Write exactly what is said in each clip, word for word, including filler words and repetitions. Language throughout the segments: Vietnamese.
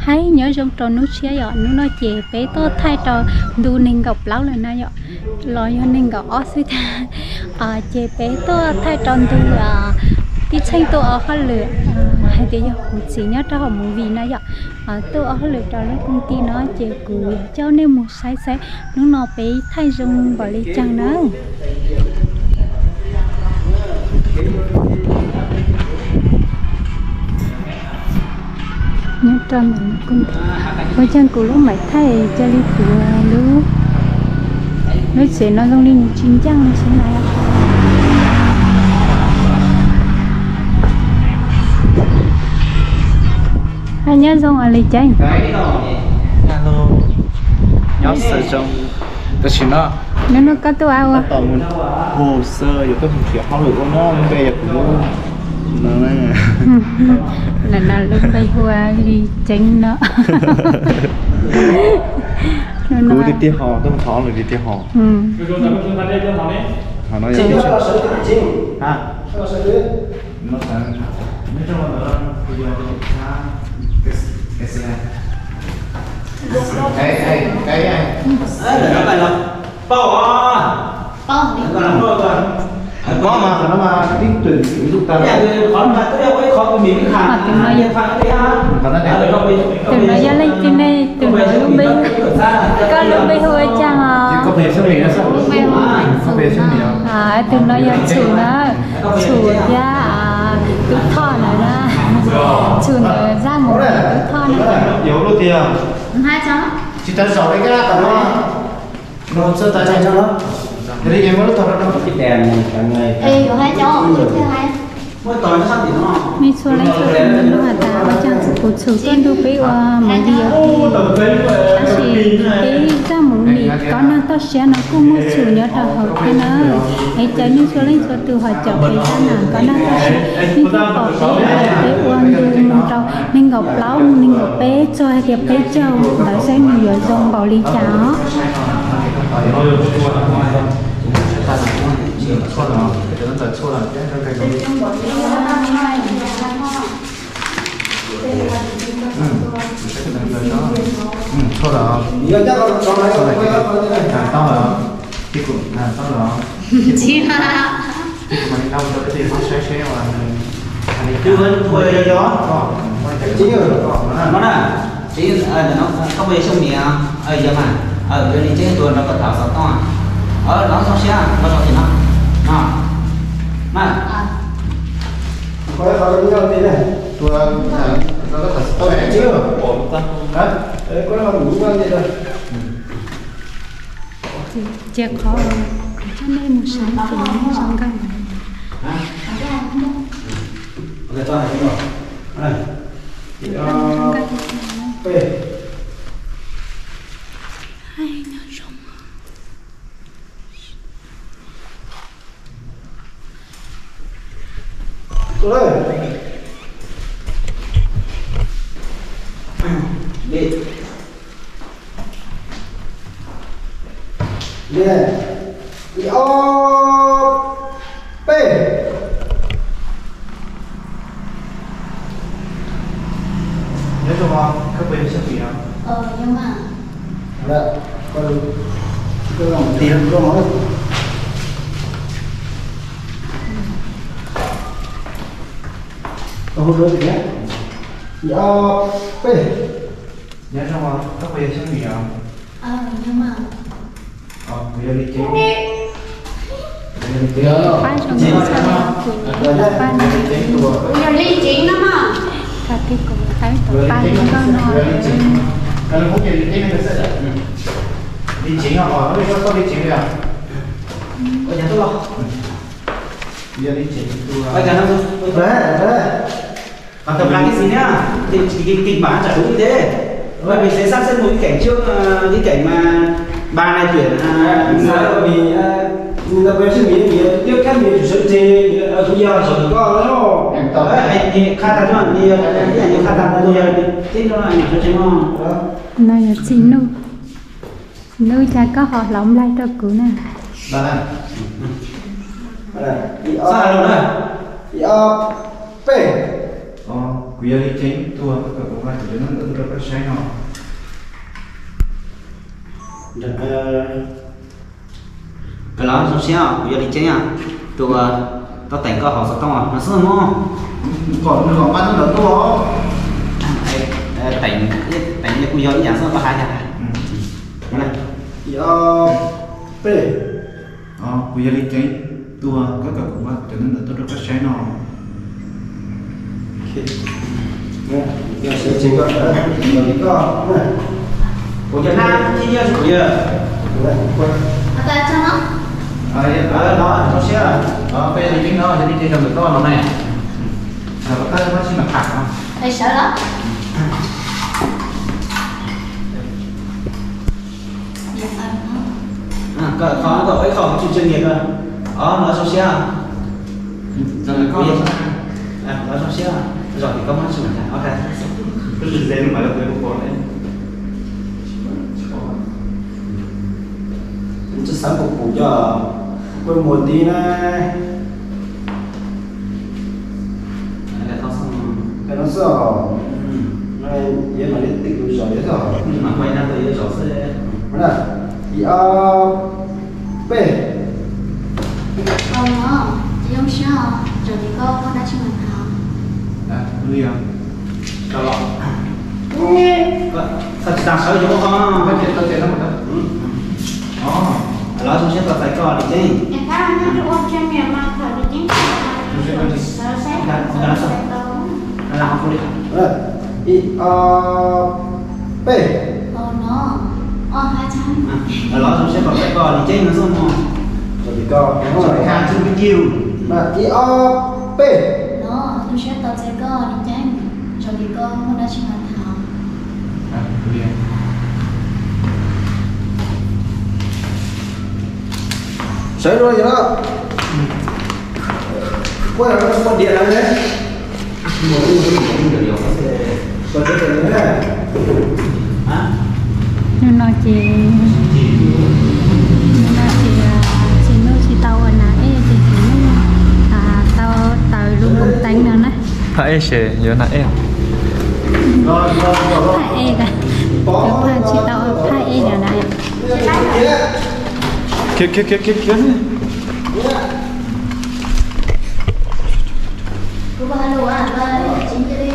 hay nhớ trong trò nước chia rồi nó nói chè bé to thay trò đu nên gặp lão là na rồi lo cho nên gặp ó xí à chè bé to thay trò đu à cái tranh tôi ở khó lựa hay để cho cũng chỉ nhớ cho họ một vì nó vậy à tôi ở khó lựa trò lấy công ty nó chè cùi cho nên một sai sai nó nó bé thay dùng vào lấy chăng đó nhớ cho mình cũng với chân của lúc mày thay cho đi của lúc nó sẽ nó giống như chín chăng nó sẽ này hai nhớ giống ở lấy chanh alo nhớ sử dụng cái chuyện đó nó nó có tôi ao à tao muốn hồ sơ rồi cái việc họ được con nó bây giờ cũng nó này là là lúc bây hoa đi chanh nó cứ đi tiêu họ tôi khó rồi đi tiêu họ ừ họ nói gì ha nó sang nói cho nó bây giờ cái cái xe cái cái cái ấy nó là nó bao à bao nó làm bao rồi có mà nó mà tính tuyển ví dụ ta nhà người khó mà tôi đâu có khó cái miếng hàng từ nó giờ hàng đấy ha còn nó để từ nó giờ lấy từ này từ nó lúc bây có lúc bây hồi chăng à có về xem mình nó sao lúc bây hồi có về xem mình à từ nó giờ chủ nó chủ ra à cứ thọ nó ra chủ nó ra một cứ thọ nó nhiều luôn tiền hai cháu chỉ ta sổ cái cái nó nó sơ ta chạy cho nó thế thì em mới thọ nó cái đèn cả ngày ê có hai cháu nhiều thế hai mỗi tối nó sắp thì nó mi xua lấy cho mình nó mà ta mà chẳng sự cột sầu con đâu biết mà đi ở ta chỉ cái ra một mì có nó to xe nó cũng mua chủ nhớ đầu học thế nó ấy trái mi xua lấy cho từ hỏi chợ cái ra nào có nó to xe mi cứ bỏ cái cái uốn đuôi mình trâu nên gặp lão nên gặp bé cho hay gặp bé trâu đã sẽ nhiều dòng bảo lý cháo 错了，可能整错了，这个这个。嗯，这个那个嗯，错了啊。你要这个错了，看到了，屁股看到了。 chị ha 屁股mình đau cho cái gì nó sẽ sẽ mà tư vấn thuê cho gió chính rồi nó nè chỉ nó không về sông miệng ở giờ mà ở bên đi trên tuần nó có thảo sáu to ở nó xong xe nó xong thì nó nó mà có cái khẩu nhau thế này tôi nó có thật tôi này chưa ổn ta đấy có nó đủ quan vậy rồi chè khó cho nên một sáng thì nó xong gần ok cho này rồi đây về hay nó rộng rồi đi đi này đi ô p nhớ cho con các bên sẽ bị không ờ nhưng mà đấy con cái lòng tiền con nó con hút được nhé yo p nhớ cho con các bên sẽ bị không ờ nhưng mà ờ bây giờ đi chơi bây giờ đi chơi phải trong cái sao của nó ban giờ đi chính lắm à cả cái cổ cái tổ ban nó nói cái nó không nhìn thấy nó sẽ được đi chính à họ nó có đi chính à ở nhà tôi lo bây giờ đi chính tôi ở nhà nó đấy đấy còn tập làm cái gì nhá thì kịch kịch bản chả đúng như thế rồi mình sẽ sắp xếp một cái cảnh trước cái cảnh mà bà này tuyển vì người ta về sinh viên thì tiếp các mình chủ sự thì ở bây giờ sở có nó đấy thì khai thác cho đi cái này khai thác ra rồi tiếp cho này cho chơi ngon nói là xin nu nu cha có họ lỏng lại cho cứu nè đây sao rồi đấy yo p ờ bây giờ đi chính tua các công an chủ nó rất rất sai nó cái đó xong xíu bây giờ đi chính à tụi tao tỉnh có học sao tao à nó sớm không còn còn bắt nó tua tỉnh tỉnh như bây giờ nhà sớm có hai nhà này giờ p ờ bây giờ đi chính tua các công an chủ nó rất rất sai nó giờ sẽ chỉ có rồi đi có của Việt Nam chi nhiêu của giờ ở đây cho nó ở đó nó sẽ ở bây giờ chính nó sẽ đi chơi cầm được đó nó này rồi có cái nó xin mặc hạt không thầy sợ đó dạ à có có có ấy không chuyên nghiệp rồi đó nó xong xe rồi có à nó xong xe rồi thì có món xin mặc hạt ok cái gì đến mà nó tới một đấy chắc sáng phục vụ cho quên một tí này cái đó xong cái nó sợ này vậy mà đến tích cực rồi đấy rồi nhưng mà quay ra tới chỗ xe đó là i a p không nó chỉ không sao rồi thì có con đã chịu mình hả à đi à cho lọ sao chỉ đang sợ chỗ không cái chuyện cái chuyện nó một đó đó đó xong xe tập phải coi đi chứ em cá nó được ôm trên miệng mà phải được chính sợ xét nó làm không đi đó là i a p ồ nó ồ hai trăm ở đó xong xe tập phải coi đi chứ nó xong không rồi thì có nó rồi là khang chung cái chiều là i a p nó tôi sẽ tập sẽ có đi chăng rồi thì có con đã chịu mình hả à đi à sấy rồi vậy đó quay lại con điện này đấy còn cái này này nhưng nó chỉ nó chỉ chỉ nó chỉ tàu ở nãy thì chỉ nó à tàu tàu luôn cùng tánh nữa nè phải sẽ nhớ nãy em phải e cả nếu phải chỉ tàu phải e ở đây kia kia kia kia kia cô ba lùa à ba chính cho đi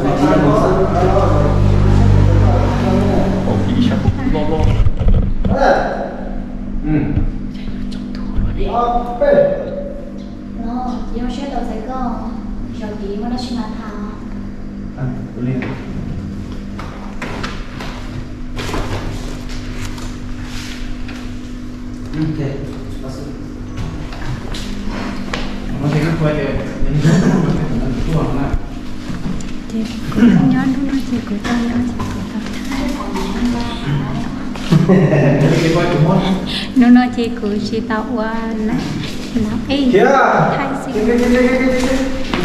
ồ ý sao bo bo ừ a p nó chỉ không sẽ tập sẽ có rồi thì con đã chịu mình hả à đi ok nó thấy nó quay về những cái nó tua nó chỉ có nhớ nó chỉ có tao nhớ chỉ có tao cái quay của món nó nó chỉ có chỉ tàu qua nè nó e kia thay gì kia kia kia kia kia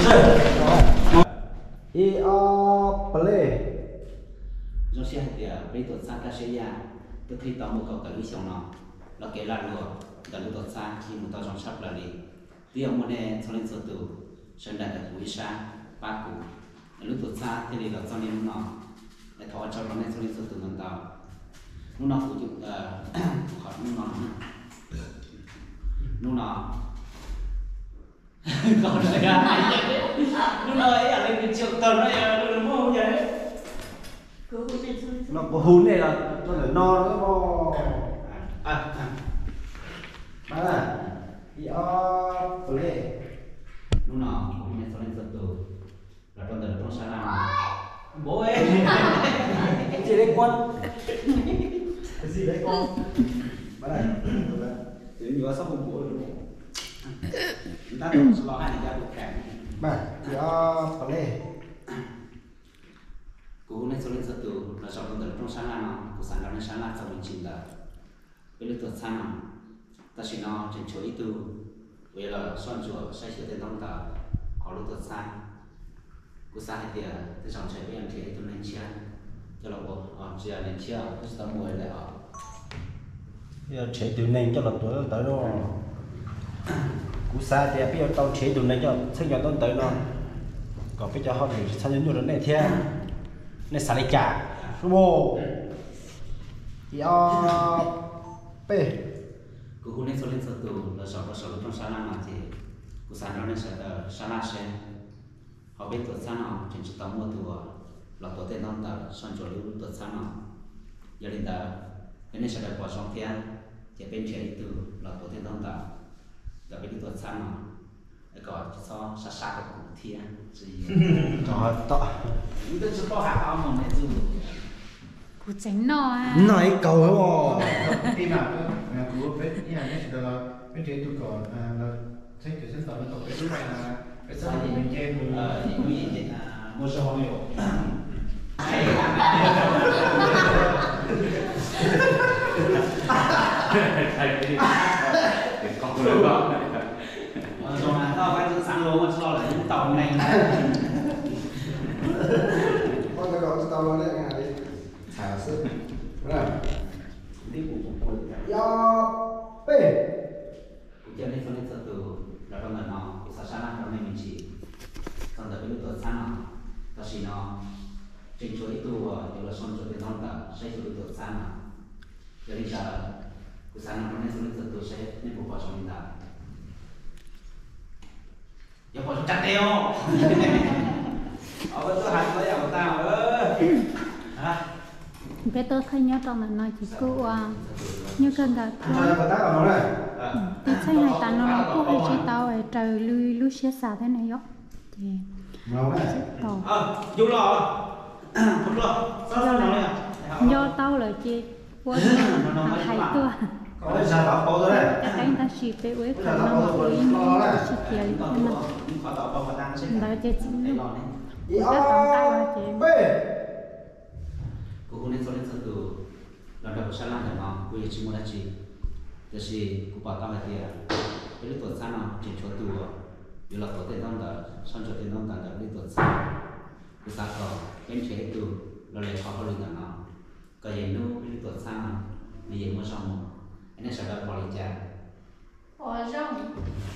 i a play do xe thì bây tuần sang ta sẽ ra tôi khi tao một cầu cả lưới xong nó nó kể là luôn cả lưới tuần sang khi một tao trong sắp là đi thì ông muốn này cho nên số từ sơn đại là quý sa ba cụ lưới tuần sang thì là cho nên nó để thọ cho nó này cho nên số từ ngân tàu lúc nó phụ chụp khỏi lúc nó lúc nó còn lại là lúc nó ấy là lên cái triệu tần nó đúng không vậy nó có hún này là nó phải no nó bò à à đó là i a play lúc nào cũng nghe sau lên từ từ là trong từ trong sáng nào bố ấy cái gì đấy con cái gì đấy con bắt này thì nhiều sao không bố được chúng ta cũng lo hai người được cả ba i a play cú này sau lên từ từ là trong từ trong sáng nào của sáng nào sáng nào sau mình chỉnh là bây giờ tuần sáng nào ta chỉ nó trên chỗ ít từ bây giờ soạn chùa sai sửa tên tông tờ họ lúc tuần sáng cú sáng thì thì trong trời bây giờ thì tuần này chia cho là bộ ở chia đến chia cứ tao mua lại ở giờ chế từ này cho là tuổi tới đó cú xa thì bây giờ tao chế từ này cho sinh nhật tao tới nó có bây giờ họ để sang nhân nhiều này thế này xả lại trả số bộ yo p cô cô nên số lên số tụ là số là số trong sáng nào thì cô sáng nó nên sẽ là sáng nào sẽ họ biết tuột sáng nào trên chỉ tao mua tụ là tuột tên non ta sang chỗ lưu tuột sáng nào giờ đến ta nên sẽ là bỏ xong thiên chỉ bên trên tụ là tuột tên non ta giờ bên tuột sáng nào cái gọi cho sát sát của cụ thiên gì đó to chúng ta chỉ có hạ áo mà này chứ cụ tránh nọ à nói cầu không khi mà của bên như này thì là bên trên tôi còn là thấy cái sản phẩm nó cái lúc này là cái sản phẩm bên trên ờ những cái gì thì mua số hoa miểu con người đó rồi mà tao phải sẵn luôn mà lo là những tàu này con cái đó tao nói đây này thả sức rồi đi của của yo p cho nên cho nên từ là trong lần nó cái sao sáng trong này mình chỉ xong rồi cái lúc tuần sáng nó ta chỉ nó trên chỗ ít tu rồi là xong rồi cái non ta sẽ chỗ tuần sáng nó cho nên là cái sáng nó nên cho nên từ sẽ nên bộ vào trong mình ta giờ bỏ chặt đeo ở bên tôi hành với ông tao ơ hả cái tôi thấy nhớ trong là nói chỉ cô à như cần gặp cho em tác vào nó này thì thấy hai ta nó nói cô hay chỉ tao ở trời lui lui xe xả thế này không thì nó này tao ờ vô lò không lò sao sao nó này do tao là chị quân hay tôi có cái sản phẩm bao giờ này cái cái ta chỉ phải uống cái khả sản phẩm năng bao mà giờ uống nó này chỉ tiền có mà có tao có phải đang xem đó chị chỉ yo p cô nên cho nên từ lần đầu sáng là nó cô chỉ muốn là gì thì chỉ cô bảo tao là gì cái lúc tuần sáng nào chỉ cho tù rồi là tuần tên đông đã sang cho tên đông đã đã đi tuần sáng cái sáng đó em chế tù rồi lại họ có lương là nó cái gì nữa cái tuần sáng nào bây giờ mua xong anh ấy sẽ đợi bỏ lên cha Ủa rong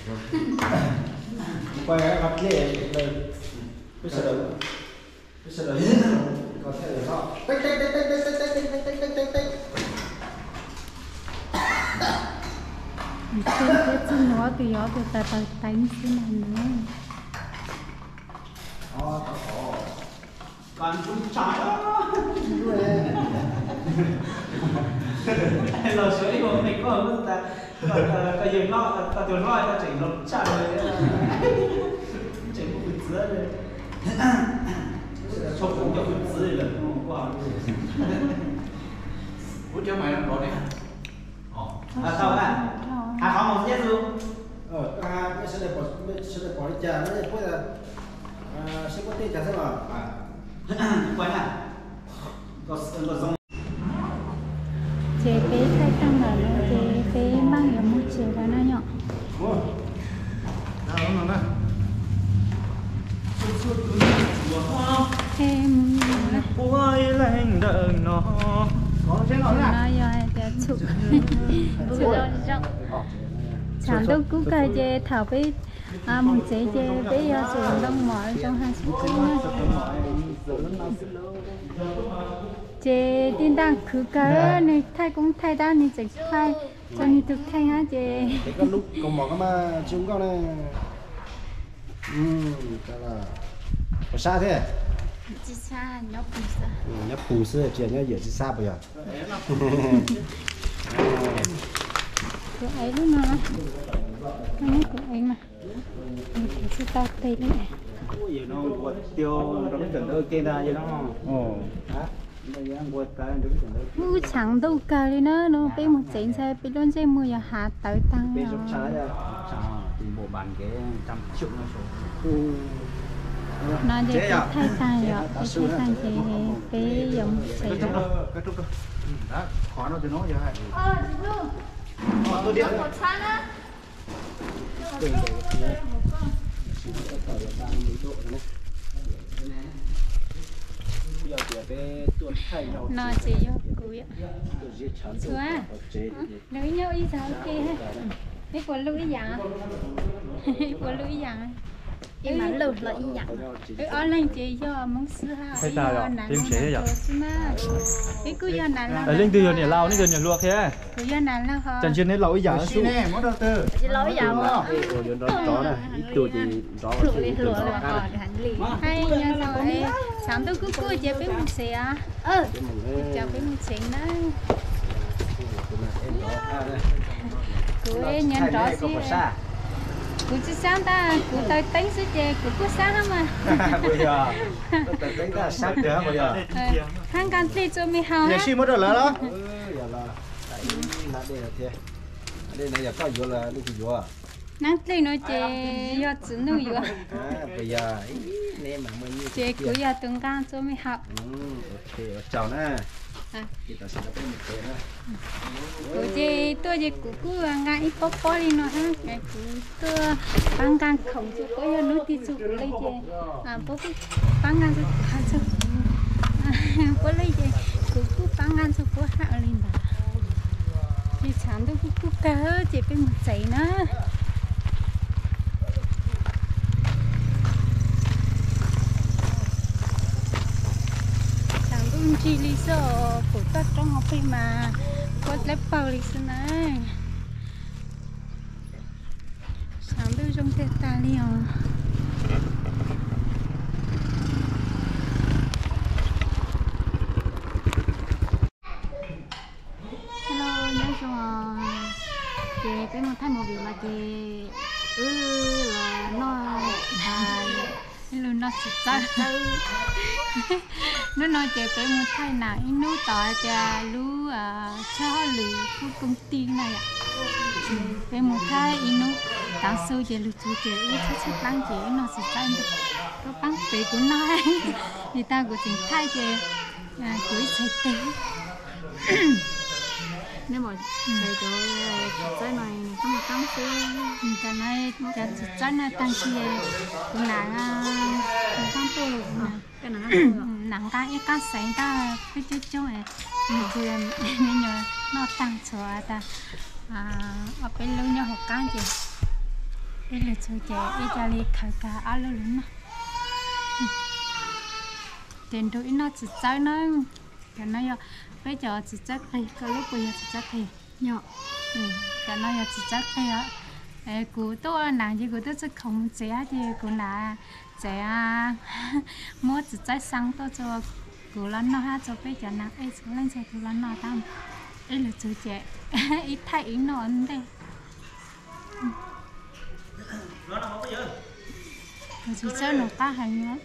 quay cái mặt lệ đây bây giờ đâu bây giờ đâu có thể là họ tích tích tích tích tích tích tích tích tích tích tích cái cái chân nó từ gió từ từ từ đánh thế này nữa họ họ còn chúng trái đó là sửa đi một mình có hơn ta cái gì nó ta tiểu nói ta chỉnh nó chả rồi chỉnh một bịch dứa rồi cho cũng cho bịch dứa là không qua ủa chứ mày làm đó đấy à sao à à không một chết luôn ờ à bây giờ để bỏ bây giờ để bỏ đi trà nó bây giờ à sẽ có tiền trà sao mà quay nè có có giống chế bé thay tăng là nó chế bé mang nhiều một chế và nó nhỏ nào nó nè em quay lên đợi nó có nó chết rồi nè nó giờ để chụp chụp chẳng đâu cũng cái chế thảo bé à một chế chế bé giờ dùng đông mỏi trong hai số chế tin đang cứ cái này thay cũng thay đa này chỉ thay cho nên thực thay hả chế cái con lúc còn bỏ cái mà chúng con này ừm cái là có xa thế chỉ xa nhóc cũng xa nhấp phù sư chuyện nhá giờ chỉ xa bây giờ của ấy luôn mà nó của ấy mà mình phải sẽ tao tay nữa giờ nó quật tiêu nó chuẩn đôi kia ra vậy đó ồ bây giờ quật cái đúng chuẩn đôi u chẳng đâu cả đi nữa nó bé một chén xe bé luôn xe mua giờ hạt tới tăng bây giờ xa ra sao thì bộ bàn cái trăm triệu nó số nó để cái thay tăng rồi cái thay tăng thì bé dùng cái chén trúc đó cái trúc đó đó khó nó thì nó giờ hay Ờ chị Dung tôi điện một餐á nó chỉ vô cúi chúa lưỡi nhau ý sao kia biết của lưỡi dạng biết của lưỡi dạng em mà lụt là ý nhặt cái ở lên chị do mong xưa ha Hay sao vậy? Tìm chế vậy? cái cứ do này là Ở lên từ giờ này lao, này giờ này luộc thế. cứ do này là họ Chẳng trên đấy lẩu giả Xin nè, món đầu tư. chỉ lỗi giàu mà Ồ, đó đó này, ít tuổi thì đó. lụa đi lụa là còn hành lý hay nha rồi sáng tôi cứ cứ chơi với một xe ơ chơi với một xe đó cứ nhận rõ xí cứ chỉ sáng ta cứ tới tính xí chơi cứ cứ sáng mà Bây giờ, tôi tính ra sát nữa bây giờ. hàng căn thì cho mình hao Nhà ha xin món đầu lớn đó. Ừ, giờ là tại là đây là thế. Đây này giờ có vô là nó chỉ vô à. năng thì nói chơi do chữ nữ vô À, bây giờ nè mà mới như chơi cứ do từng căn cho mình học Ừ, ok, chào nè. À. Kita sẽ có một cái nữa. cứ chơi tôi chơi cứ cứ ngay ít bóp bóp đi nó ha cái cứ tôi băng căn không chịu có do nước thì chịu lấy chơi à bóp băng căn chịu khăn chịu bóp lấy chơi cứ cứ băng căn chịu bóp hạ lên đó chơi chán tôi cứ cứ cỡ chơi bên một giấy nữa chỉ lý do phụ trách trong học phim mà có lẽ bao lý do này sáng tôi trong thế ta liều hello nhớ cho chị cái một thay một việc là chị ừ là nó là hello nó sụt ra nó nói chơi cái một thay nào nó tỏ cho lú cho lú của công ty này ạ cái một thay nó tạo sâu chơi lú chơi chơi ít chắc chắc bán chơi nó sẽ chơi được có bán tiền của nó người ta của chính thay chơi cuối sai tế nếu mà thầy cho cái này không có tăng số cái này cái cái này tăng chia cũng là cũng tăng số cái nào nặng cái ít cái sáng ta cái chút chút này bây giờ mình nhớ nó tăng số ta à ở bên lưng nhau học cái gì đây là chơi trẻ ít cho đi khởi cả áo lưng nó tiền đuổi nó chỉ chơi nó cái nó giờ bây giờ chỉ chắc thì cái lúc bây giờ chỉ chắc thì nhọ cái nó giờ chỉ chắc thì á cụ tôi nàng gì cụ tôi sẽ không trẻ thì cụ là trẻ mua chỉ chắc sang tôi cho cụ lớn nó ha cho bây giờ nàng ấy xuống lên cho cụ lớn nó tam ấy là chú trẻ ít thay ít nó ăn đây Nó nằm ở bây giờ. chú chơi nó ta hành nữa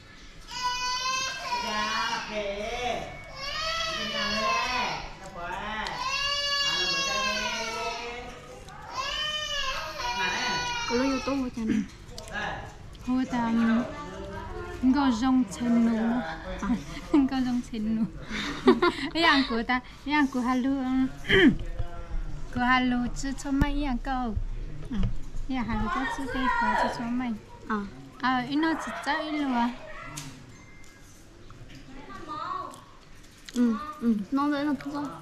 có lúc youtube của chàng hồi ta có rong chân nụ có rong chân nụ cái ăn của ta cái ăn của halu của halu chứ cho mấy ăn câu cái halu có chứ cái có chứ cho mấy à à ít nó chỉ chơi luôn ừ ừ nó đấy là thuốc không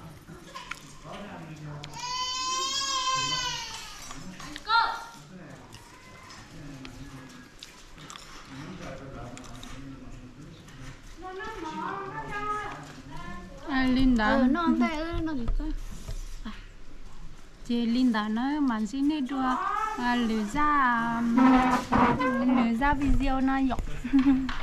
à Linda ừ nó ăn tay ơi nó gì cơ chị Linda nói mà xin đi đua lừa ra lừa ra video nó dọc